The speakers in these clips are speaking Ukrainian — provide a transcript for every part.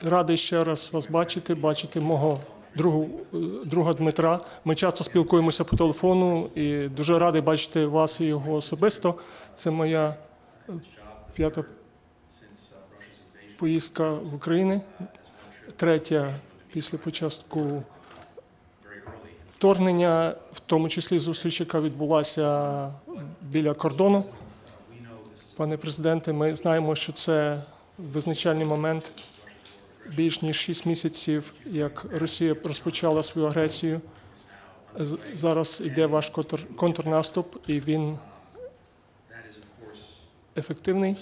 Радий ще раз вас бачити мого друга Дмитра. Ми часто спілкуємося по телефону і дуже радий бачити вас і його особисто. Це моя 5-та поїздка в Україну, 3-я після початку вторгнення, в тому числі зустріч, яка відбулася біля кордону. Пане президенте, ми знаємо, що це визначальний момент. Більш ніж 6 місяців, як Росія розпочала свою агресію. Зараз йде ваш контрнаступ, і він ефективний.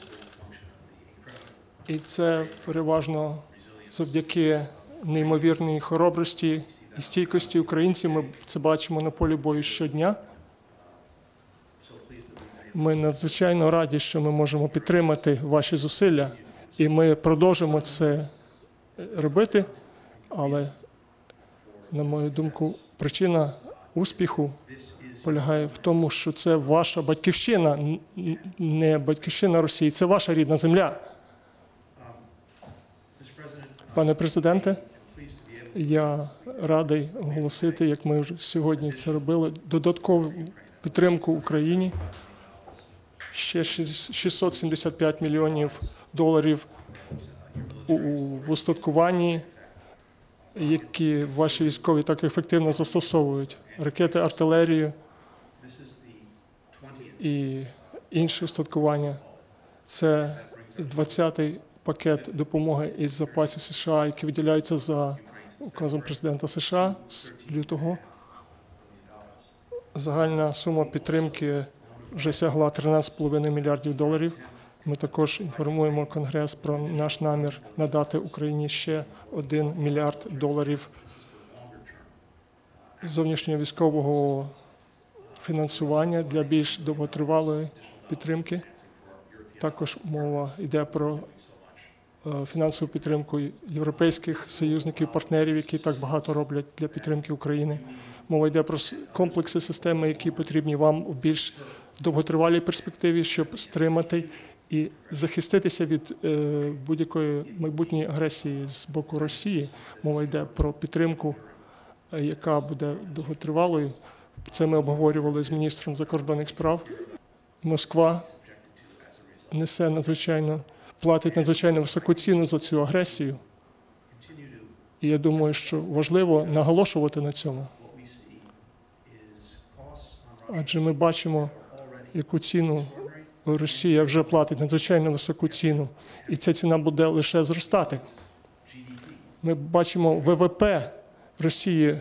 І це переважно завдяки неймовірній хоробрості і стійкості українців. Ми це бачимо на полі бою щодня. Ми надзвичайно раді, що ми можемо підтримати ваші зусилля, і ми продовжимо це робити, але, на мою думку, причина успіху полягає в тому, що це ваша батьківщина, не батьківщина Росії, це ваша рідна земля. Пане президенте, я радий оголосити, як ми вже сьогодні це робили, додаткову підтримку Україні, ще 675 мільйонів доларів в устаткуванні, які ваші військові так ефективно застосовують. Ракети, артилерію і інше устаткування. Це 20-й пакет допомоги із запасів США, які виділяються за указом президента США з лютого. Загальна сума підтримки вже сягла 13,5 мільярдів доларів. Ми також інформуємо Конгрес про наш намір надати Україні ще 1 мільярд доларів зовнішнього військового фінансування для більш довготривалої підтримки. Також мова йде про фінансову підтримку європейських союзників, партнерів, які так багато роблять для підтримки України. Мова йде про комплекси системи, які потрібні вам у більш довготривалій перспективі, щоб стримати і захиститися від будь-якої майбутньої агресії з боку Росії. Мова йде про підтримку, яка буде довготривалою. Це ми обговорювали з міністром закордонних справ. Москва платить надзвичайно високу ціну за цю агресію. І я думаю, що важливо наголошувати на цьому. Адже ми бачимо, яку ціну Росія вже платить, надзвичайно високу ціну. І ця ціна буде лише зростати. Ми бачимо, ВВП Росії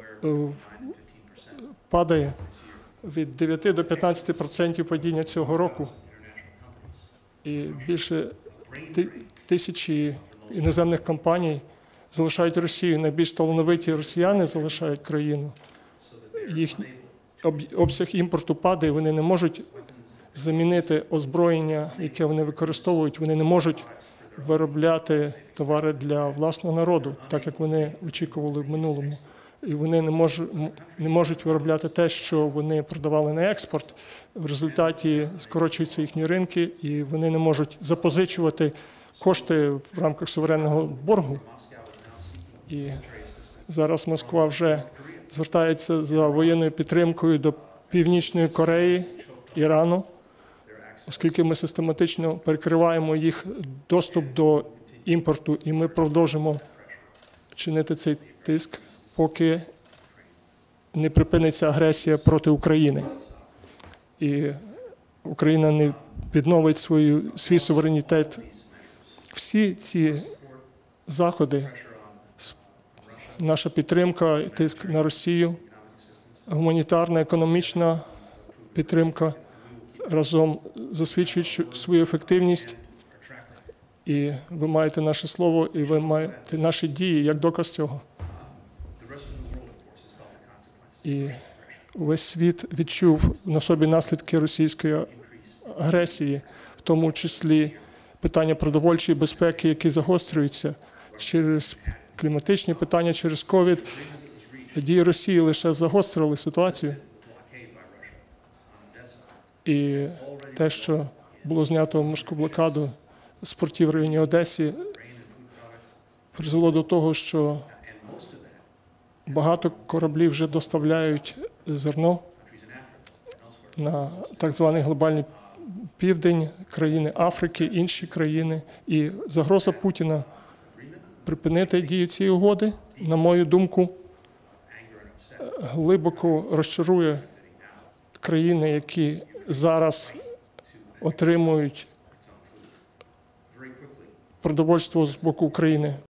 падає від 9 до 15% падіння цього року. І більше тисячі іноземних компаній залишають Росію. Найбільш талановиті росіяни залишають країну. Їхній обсяг імпорту падає, вони не можуть замінити озброєння, яке вони використовують, вони не можуть виробляти товари для власного народу, так як вони очікували в минулому. І вони не можуть виробляти те, що вони продавали на експорт. В результаті скорочуються їхні ринки, і вони не можуть запозичувати кошти в рамках суверенного боргу. І зараз Москва вже звертається за воєнною підтримкою до Північної Кореї, Ірану, оскільки ми систематично перекриваємо їх доступ до імпорту, і ми продовжимо чинити цей тиск, поки не припиниться агресія проти України. І Україна не відновить свій суверенітет. Всі ці заходи, наша підтримка, тиск на Росію, гуманітарна, економічна підтримка разом засвідчують свою ефективність. І ви маєте наше слово, і ви маєте наші дії як доказ цього. І весь світ відчув на собі наслідки російської агресії, в тому числі питання продовольчої безпеки, які загострюються через кліматичні питання, через ковід. Дії Росії лише загострили ситуацію. І те, що було знято морську блокаду з портів в районі Одесі, призвело до того, що багато кораблів вже доставляють зерно на так званий глобальний південь, країни Африки, інші країни. І загроза Путіна припинити дію цієї угоди, на мою думку, глибоко розчарує країни, які зараз отримують продовольство з боку України